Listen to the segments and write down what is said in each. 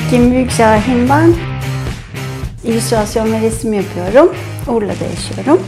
Kim Büyükşahin ben. İllüstrasyon ve resim yapıyorum. Urla'da yaşıyorum.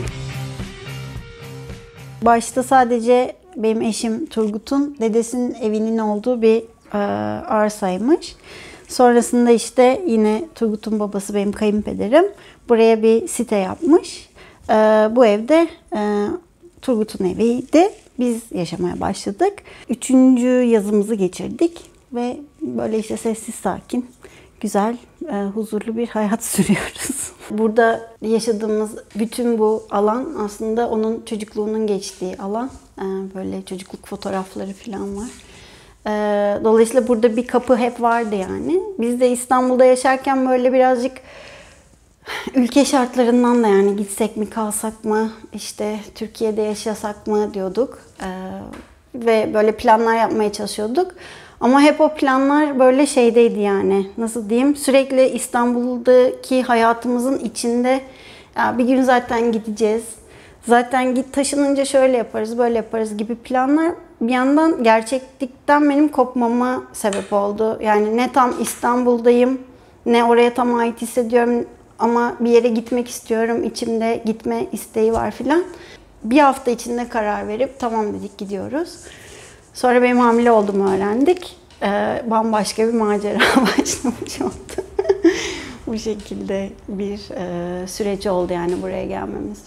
Başta sadece benim eşim Turgut'un dedesinin evinin olduğu bir arsaymış. Sonrasında işte yine Turgut'un babası benim kayınpederim buraya bir site yapmış. Bu evde Turgut'un eviydi. Biz yaşamaya başladık. 3. yazımızı geçirdik ve böyle işte sessiz sakin, güzel, huzurlu bir hayat sürüyoruz. Burada yaşadığımız bütün bu alan aslında onun çocukluğunun geçtiği alan. Böyle çocukluk fotoğrafları falan var. Dolayısıyla burada bir kapı hep vardı yani. Biz de İstanbul'da yaşarken böyle birazcık ülke şartlarından da yani gitsek mi kalsak mı, işte Türkiye'de yaşasak mı diyorduk. Ve böyle planlar yapmaya çalışıyorduk. Ama hep o planlar böyle şeydeydi yani. Nasıl diyeyim? Sürekli İstanbul'daki hayatımızın içinde ya bir gün zaten gideceğiz. Zaten taşınınca şöyle yaparız, böyle yaparız gibi planlar bir yandan gerçeklikten benim kopmama sebep oldu. Yani ne tam İstanbul'dayım, ne oraya tam ait hissediyorum ama bir yere gitmek istiyorum. İçimde gitme isteği var filan. Bir hafta içinde karar verip tamam dedik gidiyoruz. Sonra benim hamile olduğumu öğrendik. Bambaşka bir macera başlamış oldu. Bu şekilde bir süreç oldu yani buraya gelmemiz.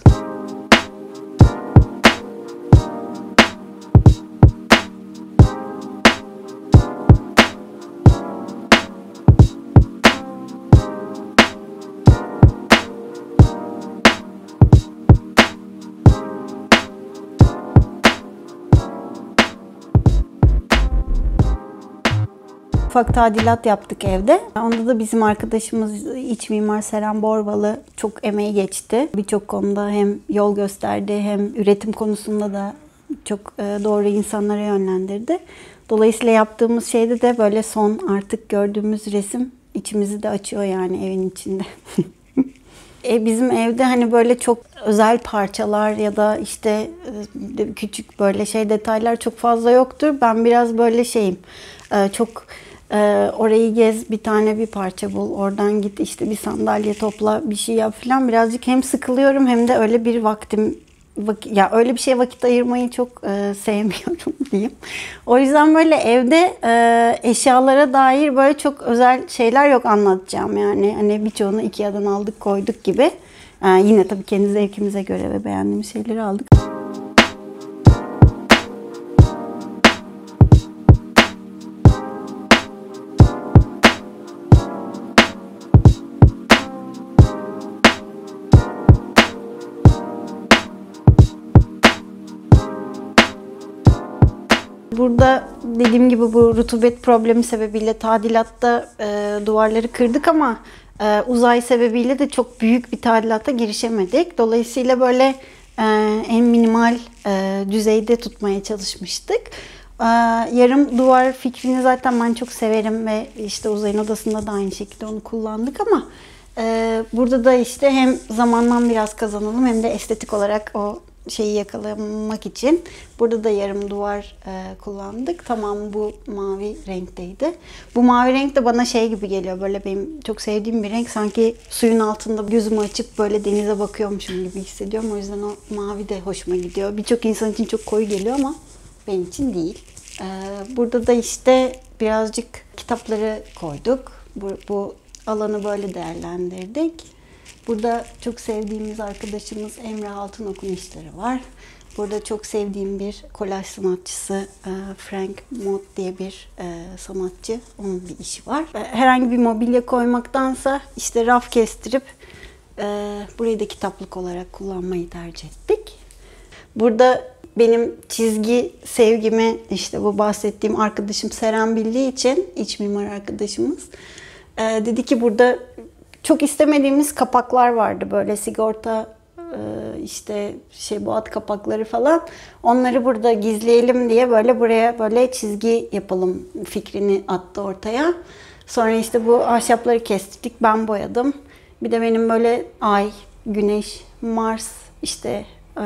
Ufak tadilat yaptık evde. Onda da bizim arkadaşımız iç mimar Seren Borbalı çok emeği geçti. Birçok konuda hem yol gösterdi hem üretim konusunda da çok doğru insanlara yönlendirdi. Dolayısıyla yaptığımız şeyde de böyle son artık gördüğümüz resim içimizi de açıyor yani evin içinde. Bizim evde hani böyle çok özel parçalar ya da işte küçük böyle detaylar çok fazla yoktur. Ben biraz böyle şeyim. Çok orayı gez, bir tane bir parça bul, oradan git işte bir sandalye topla, bir şey yap falan. Birazcık hem sıkılıyorum hem de öyle bir ya öyle bir şeye vakit ayırmayı çok sevmiyorum diyeyim. O yüzden böyle evde eşyalara dair böyle çok özel şeyler yok anlatacağım yani. Hani birçoğunu IKEA'dan aldık koyduk gibi. Yine tabii kendi zevkimize göre ve beğendiğimiz şeyleri aldık. Burada dediğim gibi bu rutubet problemi sebebiyle tadilatta duvarları kırdık ama uzay sebebiyle de çok büyük bir tadilata girişemedik. Dolayısıyla böyle en minimal düzeyde tutmaya çalışmıştık. Yarım duvar fikrini zaten ben çok severim ve işte Uzay'ın odasında da aynı şekilde onu kullandık ama burada da işte hem zamandan biraz kazanalım hem de estetik olarak o şeyi yakalamak için burada da yarım duvar kullandık. Tamam bu mavi renkteydi. Bu mavi renk de bana şey gibi geliyor. Böyle benim çok sevdiğim bir renk. Sanki suyun altında gözümü açıp böyle denize bakıyormuşum gibi hissediyorum. O yüzden o mavi de hoşuma gidiyor. Birçok insan için çok koyu geliyor ama benim için değil. Burada da işte birazcık kitapları koyduk. Bu alanı böyle değerlendirdik. Burada çok sevdiğimiz arkadaşımız Emre Altınok'un işleri var. Burada çok sevdiğim bir kolaj sanatçısı Frank Mod diye bir sanatçı. Onun bir işi var. Herhangi bir mobilya koymaktansa işte raf kestirip burayı da kitaplık olarak kullanmayı tercih ettik. Burada benim çizgi sevgimi işte bu bahsettiğim arkadaşım Seren bildiği için iç mimar arkadaşımız dedi ki burada çok istemediğimiz kapaklar vardı böyle sigorta işte boğat kapakları falan. Onları burada gizleyelim diye böyle buraya böyle çizgi yapalım fikrini attı ortaya. Sonra işte bu ahşapları kestik, ben boyadım. Bir de benim böyle ay, güneş, Mars işte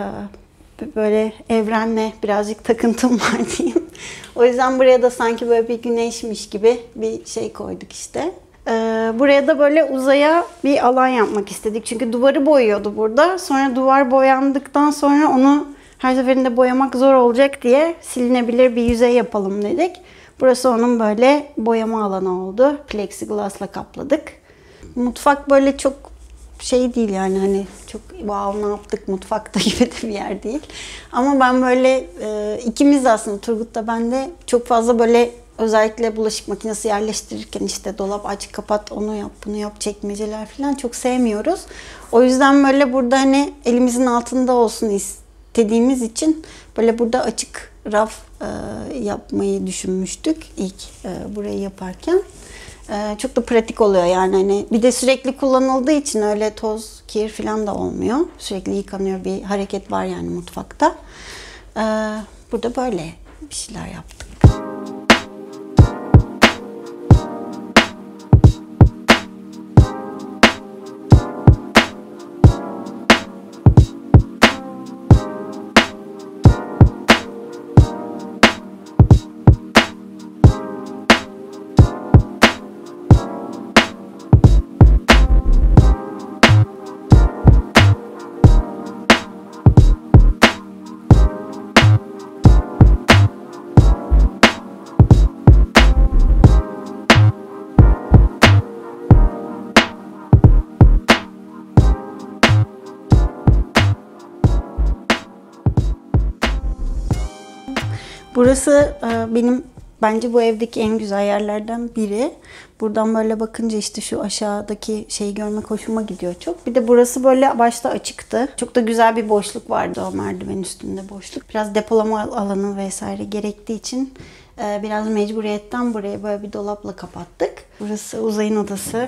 böyle evrenle birazcık takıntım var diyeyim. O yüzden buraya da sanki böyle bir güneşmiş gibi bir şey koyduk işte. Buraya da böyle uzaya bir alan yapmak istedik. Çünkü duvarı boyuyordu burada. Sonra duvar boyandıktan sonra onu her seferinde boyamak zor olacak diye silinebilir bir yüzey yapalım dedik. Burası onun böyle boyama alanı oldu. Plexiglass'la kapladık. Mutfak böyle çok şey değil yani hani çok wow ne yaptık mutfakta gibi de bir yer değil. Ama ben böyle ikimiz de aslında Turgut da ben de çok fazla böyle özellikle bulaşık makinesi yerleştirirken işte dolap aç kapat onu yap bunu yap çekmeceler falan çok sevmiyoruz. O yüzden böyle burada hani elimizin altında olsun istediğimiz için böyle burada açık raf yapmayı düşünmüştük ilk burayı yaparken. Çok da pratik oluyor yani hani bir de sürekli kullanıldığı için öyle toz, kir falan da olmuyor. Sürekli yıkanıyor bir hareket var yani mutfakta. Burada böyle bir şeyler yaptık. Burası benim bence bu evdeki en güzel yerlerden biri. Buradan böyle bakınca işte şu aşağıdaki şeyi görmek hoşuma gidiyor çok. Bir de burası böyle başta açıktı. Çok da güzel bir boşluk vardı o merdiven üstünde boşluk. Biraz depolama alanı vesaire gerektiği için biraz mecburiyetten buraya böyle bir dolapla kapattık. Burası Uzay'ın odası.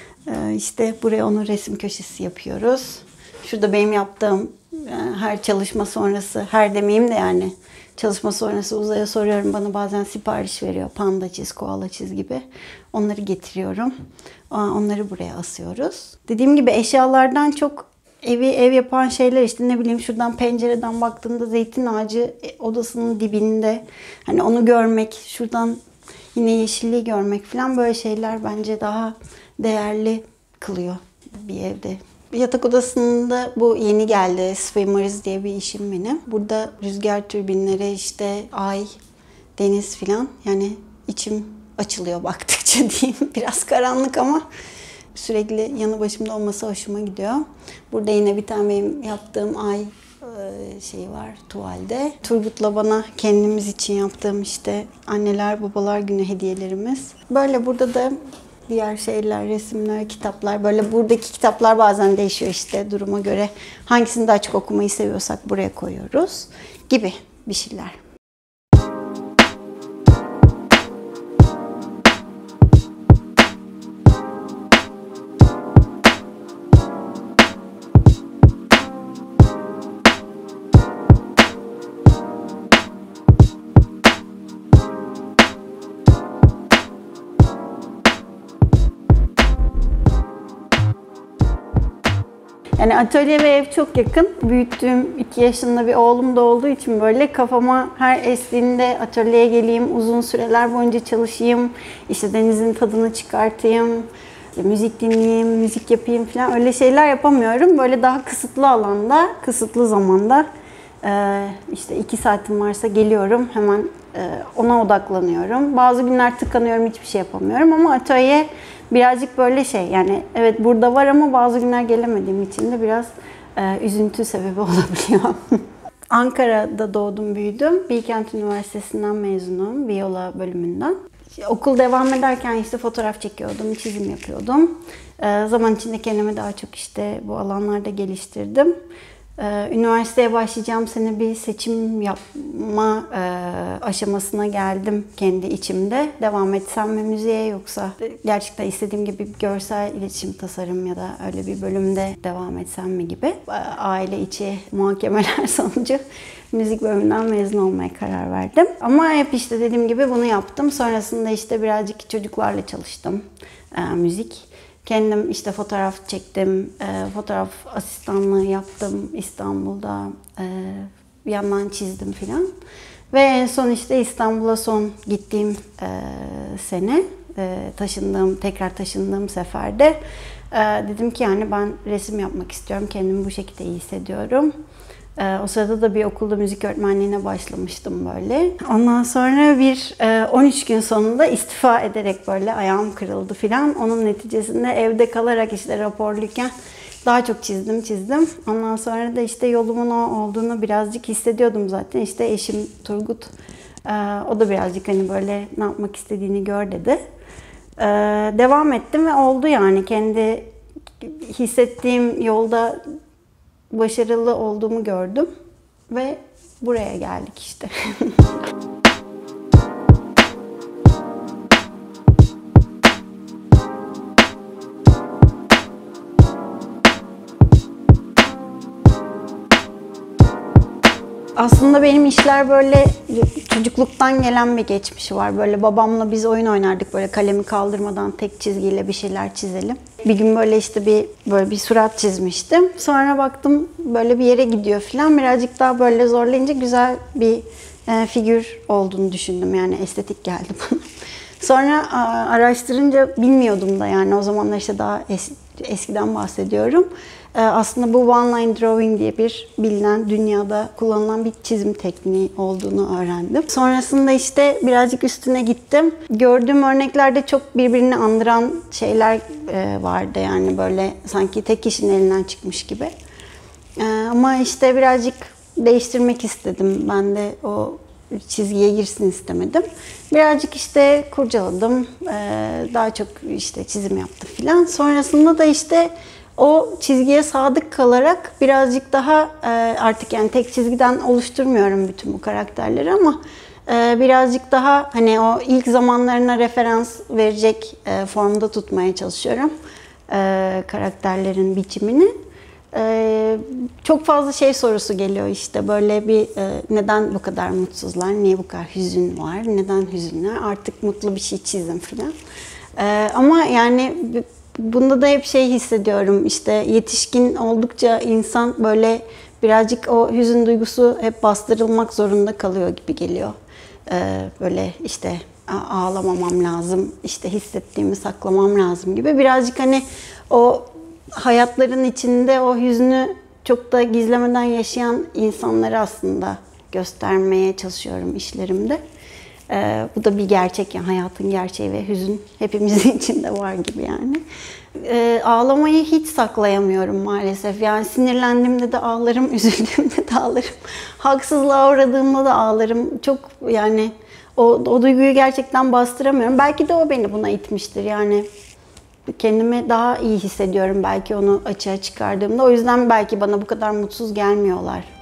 İşte buraya onun resim köşesi yapıyoruz. Şurada benim yaptığım her çalışma sonrası, her demeyeyim de yani çalışma sonrası Uzay'a soruyorum. Bana bazen sipariş veriyor. Panda çiz, koala çiz gibi. Onları getiriyorum. Onları buraya asıyoruz. Dediğim gibi eşyalardan çok evi ev yapan şeyler işte ne bileyim şuradan pencereden baktığında zeytin ağacı odasının dibinde. Hani onu görmek, şuradan yine yeşilliği görmek falan böyle şeyler bence daha değerli kılıyor bir evde. Yatak odasında bu yeni geldi. Swimmers diye bir işim benim. Burada rüzgar türbinleri, işte ay, deniz filan. Yani içim açılıyor baktıkça diyeyim. Biraz karanlık ama sürekli yanı başımda olması hoşuma gidiyor. Burada yine bir tane benim yaptığım ay şeyi var tuvalde. Turgut'la bana kendimiz için yaptığım işte anneler babalar günü hediyelerimiz. Böyle burada da diğer şeyler, resimler, kitaplar. Böyle buradaki kitaplar bazen değişiyor işte duruma göre. Hangisini de açık okumayı seviyorsak buraya koyuyoruz gibi bir şeyler. Yani atölye ve ev çok yakın. Büyüttüğüm 2 yaşında bir oğlum da olduğu için böyle kafama her estiğinde atölyeye geleyim, uzun süreler boyunca çalışayım, işte denizin tadını çıkartayım, müzik dinleyeyim, müzik yapayım falan öyle şeyler yapamıyorum. Böyle daha kısıtlı alanda, kısıtlı zamanda işte 2 saatim varsa geliyorum hemen ona odaklanıyorum. Bazı günler tıkanıyorum, hiçbir şey yapamıyorum ama atölye birazcık böyle şey yani evet burada var ama bazı günler gelemediğim için de biraz üzüntü sebebi olabiliyor. Ankara'da doğdum, büyüdüm. Bilkent Üniversitesi'nden mezunum, Viola bölümünden. Okul devam ederken işte fotoğraf çekiyordum, çizim yapıyordum. Zaman içinde kendimi daha çok işte bu alanlarda geliştirdim. Üniversiteye başlayacağım sene bir seçim yapma aşamasına geldim kendi içimde. Devam etsem mi müziğe yoksa gerçekten istediğim gibi görsel iletişim tasarım ya da öyle bir bölümde devam etsem mi gibi. Aile içi muhakemeler sonucu müzik bölümünden mezun olmaya karar verdim. Ama hep işte dediğim gibi bunu yaptım. Sonrasında işte birazcık çocuklarla çalıştım müzik. Kendim işte fotoğraf çektim, fotoğraf asistanlığı yaptım İstanbul'da, bir yandan çizdim filan. Ve en son işte İstanbul'a son gittiğim sene tekrar taşındığım seferde dedim ki yani ben resim yapmak istiyorum. Kendimi bu şekilde iyi hissediyorum. O sırada da bir okulda müzik öğretmenliğine başlamıştım böyle. Ondan sonra 13 gün sonunda istifa ederek böyle ayağım kırıldı filan. Onun neticesinde evde kalarak işte raporluyken daha çok çizdim. Ondan sonra da işte yolumun o olduğunu birazcık hissediyordum zaten. İşte eşim Turgut, o da birazcık hani böyle ne yapmak istediğini gör dedi. Devam ettim ve oldu yani. Kendi hissettiğim yolda başarılı olduğumu gördüm ve buraya geldik işte. Aslında benim işler böyle çocukluktan gelen bir geçmişi var. Böyle babamla biz oyun oynardık, böyle kalemi kaldırmadan tek çizgiyle bir şeyler çizelim. Bir gün böyle işte böyle bir surat çizmiştim. Sonra baktım böyle bir yere gidiyor falan. Birazcık daha böyle zorlayınca güzel bir figür olduğunu düşündüm. Yani estetik geldi bana. Sonra araştırınca bilmiyordum da yani o zamanlar işte daha eskiden bahsediyorum. Aslında bu one line drawing diye bir bilinen, dünyada kullanılan bir çizim tekniği olduğunu öğrendim. Sonrasında işte birazcık üstüne gittim. Gördüğüm örneklerde çok birbirini andıran şeyler vardı yani böyle sanki tek kişinin elinden çıkmış gibi. Ama işte birazcık değiştirmek istedim. Ben de o çizgiye girsin istemedim. Birazcık işte kurcaladım. Daha çok işte çizim yaptım filan. Sonrasında da işte o çizgiye sadık kalarak birazcık daha artık yani tek çizgiden oluşturmuyorum bütün bu karakterleri ama birazcık daha hani o ilk zamanlarına referans verecek formda tutmaya çalışıyorum karakterlerin biçimini. Çok fazla şey sorusu geliyor işte böyle bir neden bu kadar mutsuzlar, niye bu kadar hüzün var, neden hüzünler, artık mutlu bir şey çizin filan. Ama yani bunda da hep şey hissediyorum işte yetişkin oldukça insan böyle birazcık o hüzün duygusu hep bastırılmak zorunda kalıyor gibi geliyor. Böyle işte ağlamamam lazım, işte hissettiğimi saklamam lazım gibi birazcık hani o hayatların içinde o hüznü çok da gizlemeden yaşayan insanları aslında göstermeye çalışıyorum işlerimde. Bu da bir gerçek yani hayatın gerçeği ve hüzün hepimizin içinde var gibi yani. Ağlamayı hiç saklayamıyorum maalesef. Yani sinirlendiğimde de ağlarım, üzüldüğümde de ağlarım. Haksızlığa uğradığımda da ağlarım. Çok yani o duyguyu gerçekten bastıramıyorum. Belki de o beni buna itmiştir yani. Kendimi daha iyi hissediyorum belki onu açığa çıkardığımda. O yüzden belki bana bu kadar mutsuz gelmiyorlar